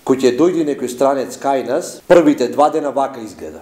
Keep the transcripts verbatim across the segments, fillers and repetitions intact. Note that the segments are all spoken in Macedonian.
Кој ќе дојде некој странец кај нас, првите два дена вака изгледа.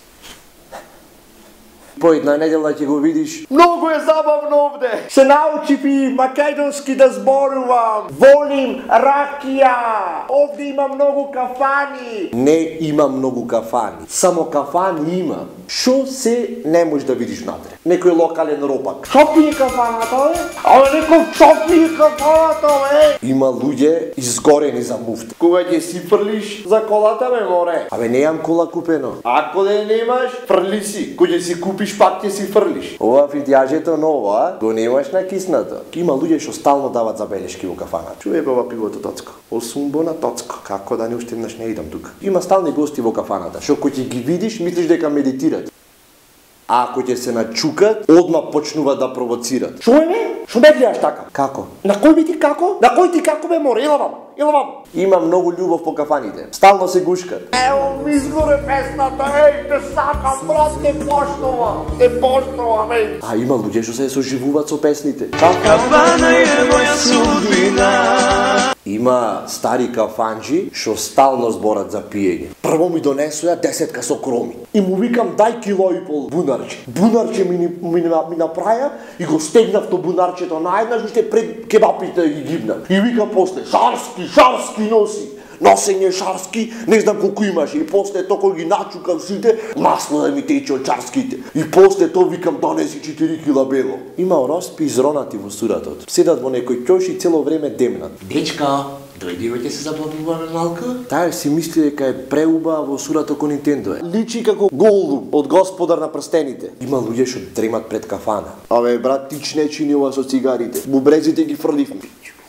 По една недела ќе го видиш. Многу е забавно овде. Се научив и македонски да зборувам. Волим ракија. Овде има многу кафани. Не има многу кафани. Само кафани има. Шо се не можеш да видиш внатре? Некој локален ропак. Шо пие кафаната, бе? Абе, некој шо пие кафаната, бе? Има луѓе изгорени за муфта. Кога ќе си фрлиш за колата, бе, море? Абе, не имам кола купено. Ако да немаш, фрли си. Кога ќе си купиш, пак ќе си фрлиш. Ова фитјажето ново, а? Го немаш на киснато. Има луѓе што стално дават забелешки во кафаната. Чуе бе ова пивото тоцко. Осумбона тоцко. Како да не уште еднаш не идам тука. Има стални гости во кафаната, што кој ќе ги видиш, мислиш дека медитират. А ако ќе се начукат, одма почнуваат да провоцират. Шо е бе? Шо ме гледаш така? Како? На кој би ти како? На кој ти како бе, море? Илавам, илавам. Има многу љубов по кафаните. Стално се гушкат. Ево ми изгоре песната, еј, те сакам, брат, те поштова. Те поштова, бе. А има луѓе што се соживуваат со песните. Кафана е моја судбина. Има стари кафанџи што стално зборат за пиење. Прво ми донесоа десетка со кроми. И му викам дај кило и пол бунарче. Бунарче ми, ми, ми, ми направја и го стегнав то бунарчето наеднаш уште пред кебапите ги гибнав. И вика после шарски, шарски носи. Носење шарски, не знам колку имаше. И после тоа кога ги начукав сите, масло да ми тече од чарските. И после тоа викам донеси четири кила бело. Има роспи изронати во суратот. Седат во некој ќош и цело време демнат. Дечка, дојди ќе се забавуваме малку? Тај си мисли дека е преубава во сурата кон Nintendo. Личи како Голдум од Господар на прстените. Има луѓе што дремат пред кафана. Абе брат, тич не чини ова со цигарите. Бубрезите ги фрливме.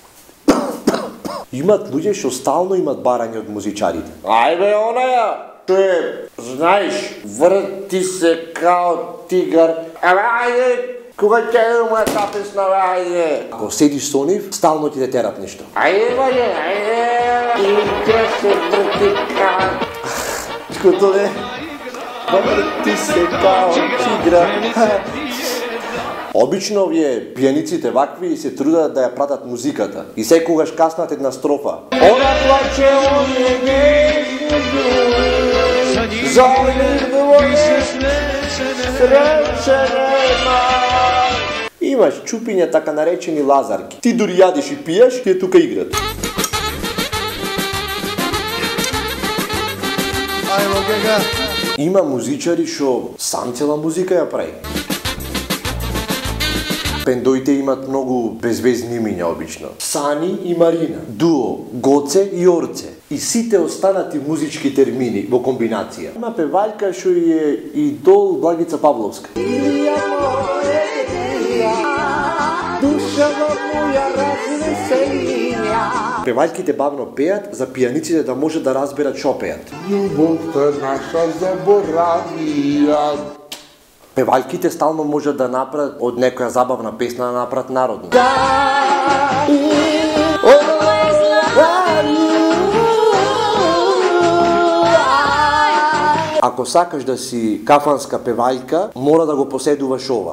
Имат луѓе што стално имат барање од музичарите. Ајде онаја, што е, знаеш, врти се као тигар. Абе ајде, кога ќе е моја та песна, ајде. Ако седиш со нив, стално ќе те терат нешто. Ајде, ајде, ајде, и ќе се врти као... Ското е, врти се као тигра. Обично овие пијаниците вакви се трудат да ја пратат музиката и секогаш каснат една строфа. Она плаче, он е нежни, за нивој среće нема. Имаш чупиња така наречени лазарки. Ти дури јадиш и пиеш, ти е тука играт. Ајмо гега. Има музичари што сам цела музика ја прави. Бендоите имат многу безвезни имиња обично. Сани и Марина, дуо, Гоце и Орце. И сите останати музички термини во комбинација. Има певајка што е идол Благица Павловска. Певајките бавно пеат за пијаниците да може да разберат што пеат. Љубовта наша заборавија. Певајките стално можат да направат од некоја забавна песна да направат народна. Ако сакаш да си кафанска певајка, мора да го поседуваш ова.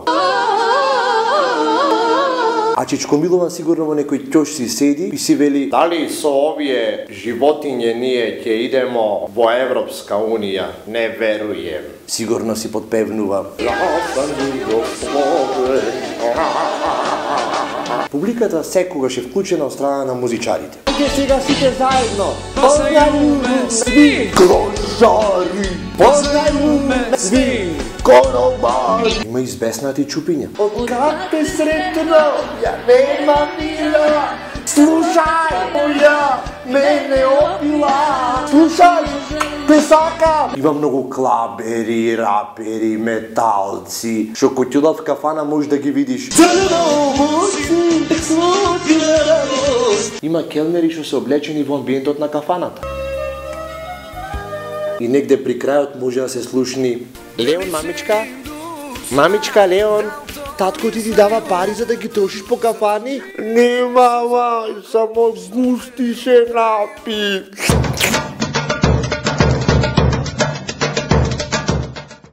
А Чичко Милован сигурно во некој ќош си седи и си вели: дали со овие животиње ние ќе идемо во Европска унија? Не веруjem. Сигурно си подпевнува. Публиката секогаш е вклучена од страна на музичарите. Ајде сега сите заедно. Познајуме сви клошари. Познајуме сви конобари. Има избеснати чупиња. Од как те сретнав, ја нема мила. Слушај, моја, мене опила. Слушај, те сакам. Има многу клабери, рапери, металци, што кој ти одат в кафана можеш да ги видиш. Има келнери што се облечени во амбиентот на кафаната. И негде при крајот може да се слушни: Леон, мамичка, мамичка, Леон, татко ти ти дава пари за да ги трошиш по кафани? Не, мама, само згусти се напи.